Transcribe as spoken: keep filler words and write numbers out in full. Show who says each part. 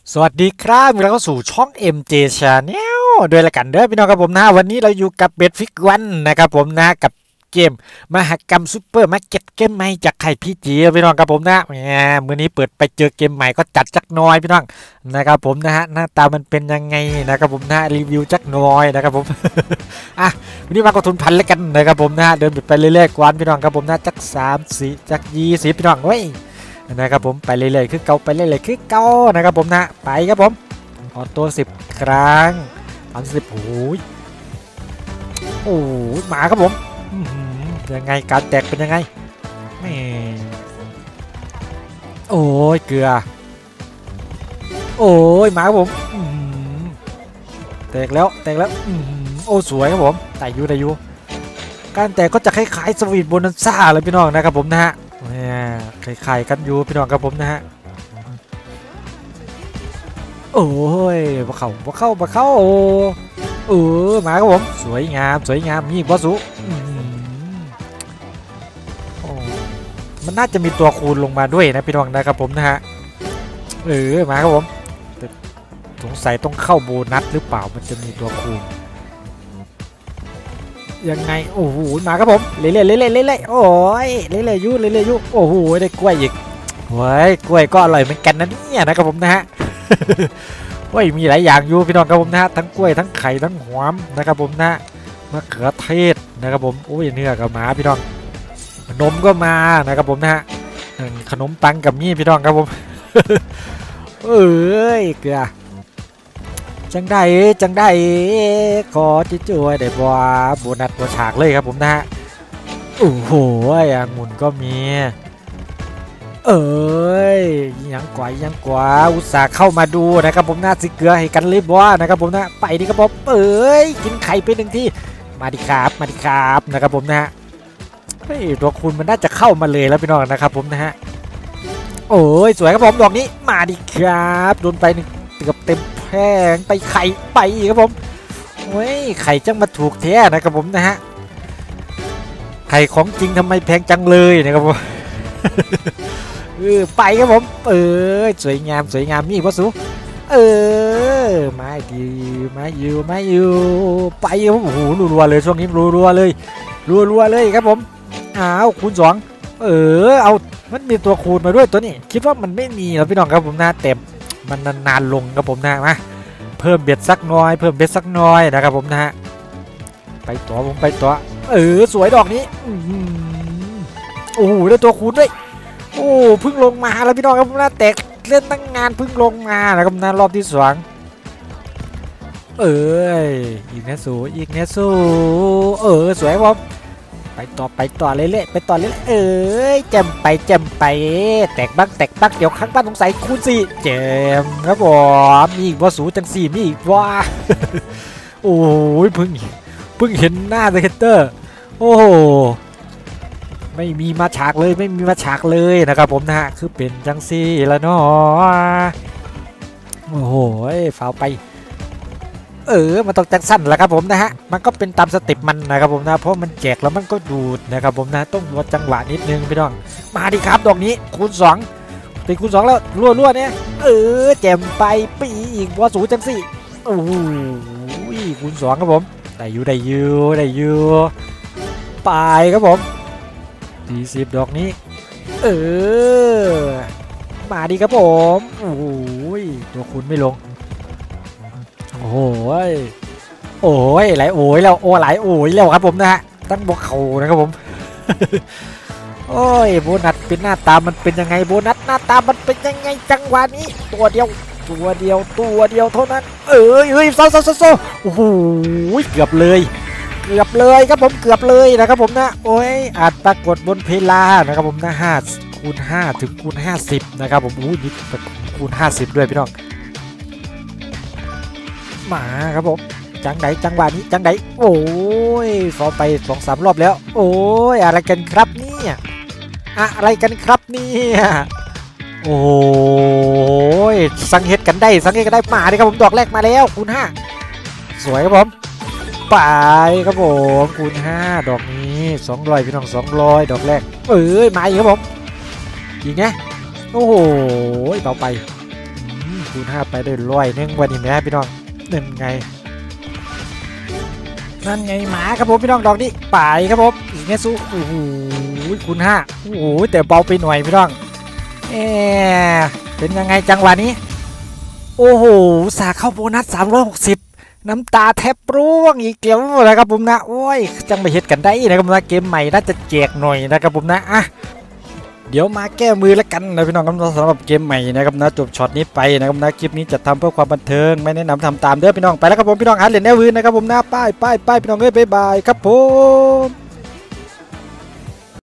Speaker 1: สวัสดีครับเราก็สู่ช่อง เอ็ม เจ Channel ด้วยละกันเด้อพี่น้องครับผมนะวันนี้เราอยู่กับเบดฟิกวันนะครับผมนะกับเกมมหกรรมซูเปอร์มาร์เก็ตเกมใหม่จากไข่พี่จีพี่น้องครับผมนะแหมมื้อนี้เปิดไปเจอเกมใหม่ก็จัดจักน้อยพี่น้องนะครับผมนะฮะหน้าตามันเป็นยังไงนะครับผมนะรีวิวจักน้อยนะครับผม อ่ะวันนี้มากดทุนพันแล้วกันนะครับผมนะเดินไปเรื่อยๆกวนพี่น้องครับผมนะจักสามสี่จักยี่สิบพี่น้องเว้ยนะครับผมไปเรื่อยๆคือเก่าไปเรื่อยๆคือเก่านะครับผมนะไปครับผมออโต้สิบครั้งสามสิบโอ้ยโอ้ยหมาครับผมยังไงการแตกเป็นยังไงแม่โอ้ยเกลือโอ้ยหมาครับผมแตกแล้วแตกแล้วโอ้สวยครับผมแต่ยูแต่ยูการแตกก็จะคล้ายๆสวีทโบนัสซ่าเลยพี่น้องนะครับผมนะฮะคล้ายๆกันอยู่พี่น้องครับผมนะฮะโอ้ยมาเข้ามาเข้ามาเข้าเออมาครับผมสวยงามสวยงามมีบอสสูมันน่าจะมีตัวคูณลงมาด้วยนะพี่น้องนะครับผมนะฮะเออมาครับผมสงสัยต้องเข้าโบนัสหรือเปล่ามันจะมีตัวคูณยังไงโอ้โหมาครับผมเล่เล่เล่เล่เล่เล่โอ้ยเล่เล่ยุเล่เล่ยุโอ้โหได้กล้วยอีกเฮ้ยกล้วยก็อร่อยเหมือนกันนะเนี่ยนะครับผมนะฮะเฮ้ยมีหลายอย่างอยู่พี่น้องครับผมนะฮะทั้งกล้วยทั้งไข่ทั้งหอมนะครับผมนะมะเขือเทศนะครับผมโอ้ยเนื้อกับหมาพี่น้องขนมก็มานะครับผมนะฮะขนมปังกับมี่พี่น้องครับผมเอ้ยเกลือจังได้จังได้ขอจะช่วยได้บัวโบนัสตัวฉากเลยครับผมนะฮะโอ้โหองุ่นก็มีเอ้ยยังกว่ายังกว่าอุตส่าห์เข้ามาดูนะครับผมนะสิเกลือให้กันเลยบัวนะครับผมนะไปดิครับผมเอ้ยกินไข่ไปหนึ่งที่มาดิครับมาดิครับนะครับผมนะฮะเฮ้ยตัวคุณมันน่าจะเข้ามาเลยแล้วพี่น้องนะครับผมนะฮะโอ้ยสวยครับผมดอกนี้มาดิครับโดนไปหนึ่งเกือบเต็มแพงไปไข่ไปครับผมเฮ้ยไข่จังมาถูกแท้นะครับผมนะฮะไข่ของจริงทำไมแพงจังเลยนะครับผมเออไปครับผมเออสวยงามสวยงามมีพ่อสูเออมาดีมาอยู่มาอยู่ไปโอ้โหรัวๆเลยช่วงนี้รัวๆเลยรัวๆเลยครับผมอ้าวคูณสองเออเอามันมีตัวคูณมาด้วยตัวนี้คิดว่ามันไม่มีแล้วพี่น้องครับผมนะเต็มมันนานๆลงครับผมนะมาเพิ่มเบ็ดสักน้อยเพิ่มเบ็ดสักน้อยนะครับผมนะฮะไปต่อผมไปต่อเออสวยดอกนี้โอ้โหได้ตัวคูณด้วยโอ้เพิ่งลงมาแล้วพี่น้องครับผมนะแตกเล่นตั้งงานเพิ่งลงมานะครับนะรอบที่สองเอ้ยอีกแนสูอีกแนสูเออสวยผมไปต่อไปต่อเรื่อยๆไปต่อเรื่อยๆเอ้ยแจมไปแจมไปแตกบ้างแตกบ้างเดี๋ยวข้างบ้านสงสัยคูณสี่แจมครับผมมีอีกว่าสูจังสี่มีอีกว่าโอ้ยเพิ่งเพิ่งเห็นหน้าเซนเตอร์โอ้โหไม่มีมาฉากเลยไม่มีมาฉากเลยนะครับผมนะฮะคือเป็นจังสี่แล้วเนาะโอ้โหฟาวไปเออมันต้องจังสั้นแหละครับผมนะฮะมันก็เป็นตามสเต็ปมันนะครับผมนะเพราะมันแจกแล้วมันก็ดูดนะครับผมนะต้องวัดจังหวะนิดนึงพี่น้องมาดิครับดอกนี้คูณสองตีคูณสองแล้วรัวๆเนี่ยเออแจมไปปีอีกว่าสูจังสี่โอ้โหคูณสองครับผมได้อยู่ได้อยู่ได้อยู่ไปครับผมสี่สิบดอกนี้เออมาดิครับผมโอ้โหตัวคูณไม่ลงโอ้ยโอ้ยไหลโอ้ยแล้วโอ้ไหลโอ้ยแล้วครับผมนะฮะตั้งบวกเข่านะครับผมโอ้ยโบนัสเป็นหน้าตามันเป็นยังไงโบนัสหน้าตามันเป็นยังไงจังหวะนี้ตัวเดียวตัวเดียวตัวเดียวเท่านั้นเอ้ยเฮ้ยโซ่โซ่โซ่โอ้โหเกือบเลยเกือบเลยครับผมเกือบเลยนะครับผมนะโอ้ยอาจปรากฏบนเพลานะครับผมนะห้าคูณห้าถึงคูณห้าสิบนะครับผมอู้ยคูณห้าสิบด้วยพี่น้องมาครับผมจังไหนจังหวะนี้จังไหนโอ้ยฟอไปสองสามรอบแล้วโอ้ยอะไรกันครับเนี่ยอะไรกันครับเนี่ยโอ้ยสังเกตกันได้สังเกตกันได้มาดิครับผมดอกแรกมาแล้วคูณห้าสวยครับผมไปครับผมคูณห้าดอกนี้สองร้อยพี่น้องสองร้อยดอกแรกเอ้ยมาอีกครับผมอีกไงโอ้โหเบาไปคูณห้าไปได้ร้อยหนึ่งวันนี้แม่พี่น้องนั่นไงนั่นไงหมาครับผมพี่น้องดอกนี้ไปครับผมอีกเงี้ยสู้โอ้โหคูณห้าโอ้โหแต่เบาไปหน่อยพี่น้องเออเป็นยังไงจังหวะนี้โอ้โหสาเข้าโบนัสสามร้อยหกสิบน้ำตาแทบร่วงอีกแล้วนะครับผมนะโอ้ยจังไปเฮ็ดกันได้นะครับนะเกมใหม่น่าจะแจกหน่อยนะครับผมนะอ่ะเดี๋ยวมาแก้มือแล้วกันนะพี่น้องครับสำหรับเกมใหม่นะครับนะจบช็อตนี้ไปนะครับนะคลิปนี้จะทำเพื่อความบันเทิงไม่แนะนำทำตามเด้อพี่น้องไปแล้วครับผมพี่น้องหาเหรียญแน่วินนะครับผมนะป้ายป้ายป้ายพี่น้องเอ้ยบ๊ายบายครับผม